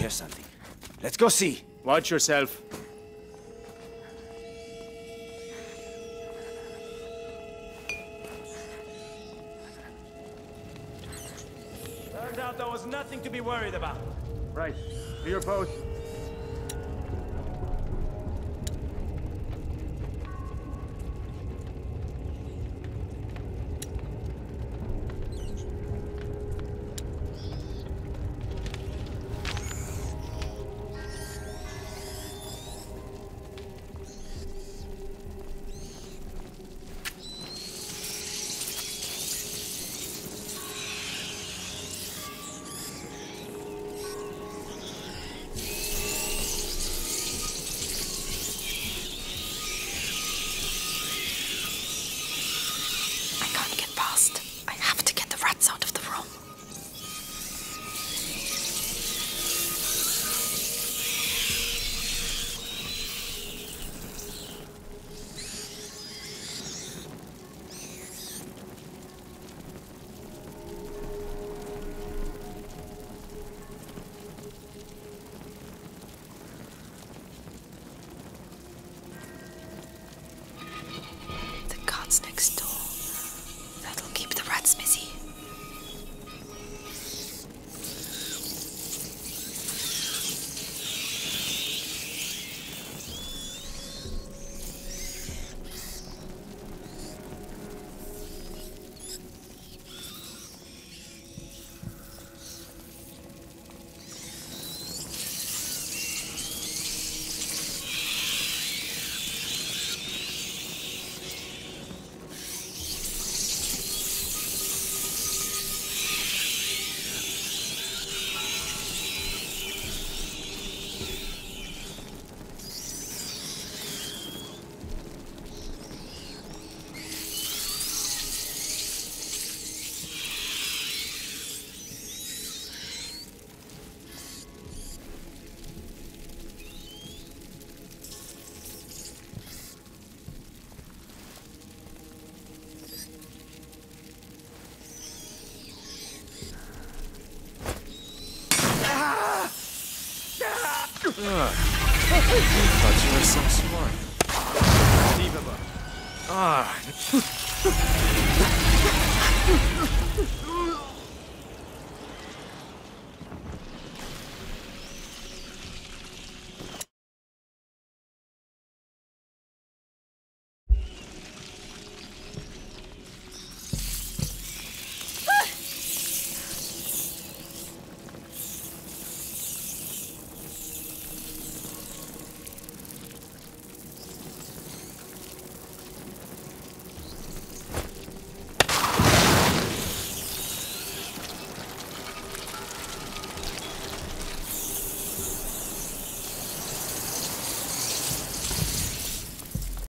hear something. Let's go see. Watch yourself. Turns out there was nothing to be worried about. Right. To your post. Out of the room. The guards next door. That'll keep the rats busy. Thought you were so smart. Unbelievable. Ah.